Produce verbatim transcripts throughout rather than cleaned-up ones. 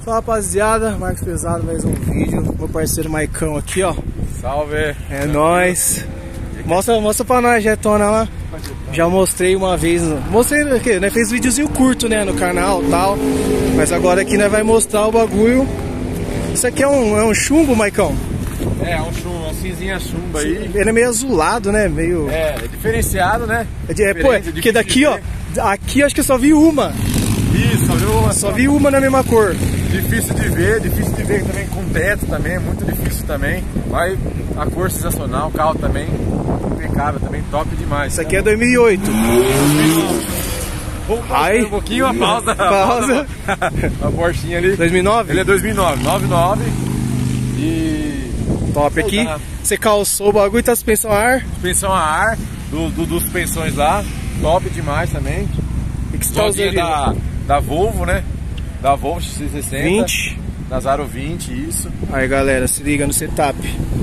Fala, rapaziada, Marcos Pesado, mais um vídeo. Meu parceiro Maicão aqui, ó. Salve! É nóis. Mostra, mostra pra nós, jetona lá. Já mostrei uma vez. Mostrei aqui, né? Fez videozinho curto, né? No canal e tal. Mas agora aqui nós vai mostrar o bagulho. Isso aqui é um, é um chumbo, Maicão? É, é um chumbo, uma cinzinha chumbo aí. Ele é meio azulado, né? Meio... É, é diferenciado, né? É, é, pô, é, porque daqui, ó. Aqui eu acho que eu só vi uma. Isso, só vi uma. Só vi uma na mesma cor. Difícil de ver, difícil de ver também com teto também, é muito difícil também. Mas a cor sensacional, o carro também impecável, também top demais. Isso aqui é dois mil e oito. Vamos pausar um pouquinho, a pausa. Pausa. A Porschinha ali. dois mil e nove? Ele é dois mil e nove, nove nove. E... top aqui. Você calçou o bagulho, tá suspensão a ar? Suspensão a ar, do, do, dos suspensões lá, top demais também. E que você tá usando da, da Volvo, né? Da Volvo X C sessenta. vinte. Da Zaro vinte, isso. Aí, galera, se liga no setup.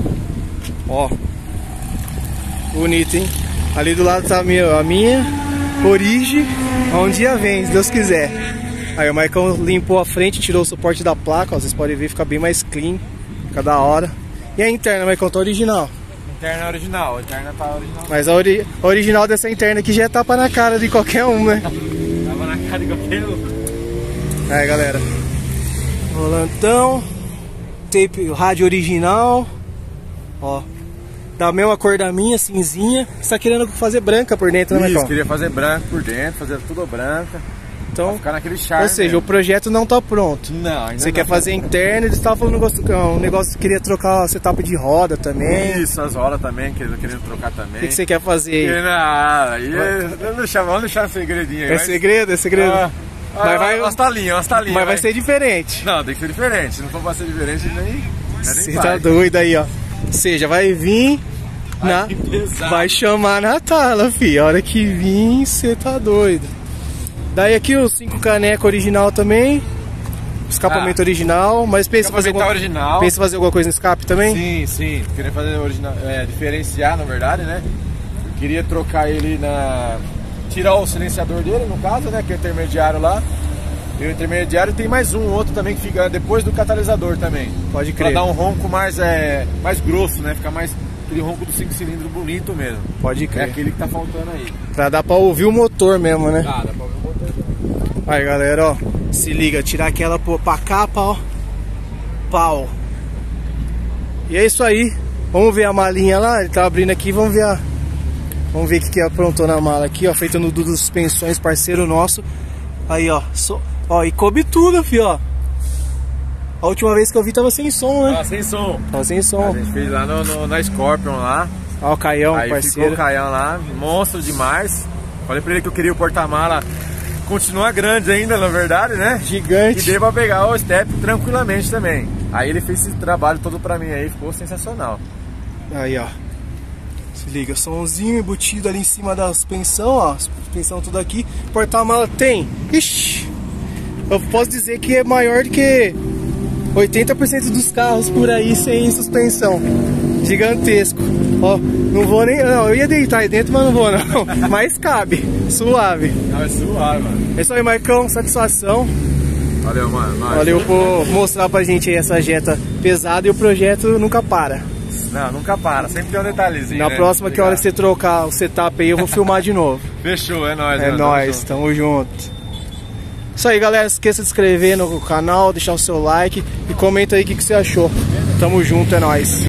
Ó. Bonito, hein? Ali do lado tá a minha, a minha Origem. Um dia vem, se Deus quiser. Aí o Maicão limpou a frente, tirou o suporte da placa, ó. Vocês podem ver, fica bem mais clean. Fica da hora. E a interna, Maicão, tá original? Interna original, a interna tá original. Mas a, ori a original dessa interna aqui já é tapa na cara de qualquer um, né? Tava na cara de qualquer um. Aí, galera, volantão, tape, rádio original, ó, da mesma cor da minha, cinzinha. Você tá querendo fazer branca por dentro, né, Maicon? Isso, queria fazer branco por dentro, fazer tudo branca, então, pra ficar naquele charme. Ou seja, mesmo. o projeto não tá pronto. Não, ainda Você não quer fazer tá interno, eles estavam falando um negócio, um negócio que queria trocar o setup de roda também. Isso, as rodas também, querendo, querendo trocar também. O que, que você quer fazer aí? Não, aí vamos deixar, vamos deixar um segredinho aí. É mas... segredo, é segredo? Ah, mas vai, umas talinhas, umas talinhas. mas vai ser diferente. Não, tem que ser diferente. Se não for pra ser diferente, nem. Você tá doido aí, ó. Ou seja, vai vir. Na... Vai chamar na tala, fi. A hora que vir, você tá doido. Daí aqui os cinco caneco original também. Escapamento ah, original. Mas pensa em fazer alguma... original. Pensa fazer alguma coisa no escape também? Sim, sim. Queria fazer original, é, diferenciar, na verdade, né? Eu queria trocar ele na. Tirar o silenciador dele, no caso, né? Que é o intermediário lá. E o intermediário tem mais um, outro também que fica depois do catalisador também. Pode crer. Pra dar um ronco mais, é, mais grosso, né? Ficar mais aquele ronco do cinco cilindros bonito mesmo. Pode crer. É aquele que tá faltando aí. Pra dar pra ouvir o motor mesmo, né? Ah, dá pra ouvir o motor também. Aí, galera, ó. Se liga, tirar aquela pra capa, ó. Pau. E é isso aí. Vamos ver a malinha lá. Ele tá abrindo aqui, vamos ver a... Vamos ver o que, que aprontou na mala aqui, ó. Feita no Dudu Suspensões, parceiro nosso. Aí, ó. So... Ó, e coube tudo, fi, ó. A última vez que eu vi tava sem som, né? Tava sem som. Tava sem som. A gente fez lá no, no, na Scorpion lá. Ó, o Caião, aí parceiro. Ficou o Caião lá, monstro demais. Falei pra ele que eu queria o porta-mala. Continua grande ainda, na verdade, né? Gigante. E deu pra pegar o step tranquilamente também. Aí ele fez esse trabalho todo pra mim aí, ficou sensacional. Aí, ó. Se liga, somzinho embutido ali em cima da suspensão, ó. Suspensão tudo aqui. Porta-mala tem. Ixi. Eu posso dizer que é maior do que oitenta por cento dos carros por aí sem suspensão. Gigantesco. Ó, não vou nem... Não, eu ia deitar aí dentro, mas não vou não. Mas cabe. Suave. Não, é suave, mano. É isso aí, Marcão. Satisfação. Valeu, mano. Mas... Valeu por mostrar pra gente aí essa Jetta pesada e o projeto nunca para. Não, nunca para. Sempre tem um detalhezinho, Na né? próxima, que a hora que você trocar o setup aí, eu vou filmar de novo. Fechou, é nóis. É mano, nóis, tamo junto. Tamo junto. Isso aí, galera. Não esqueça de se inscrever no canal, deixar o seu like e comenta aí o que, que você achou. Tamo junto, é nóis.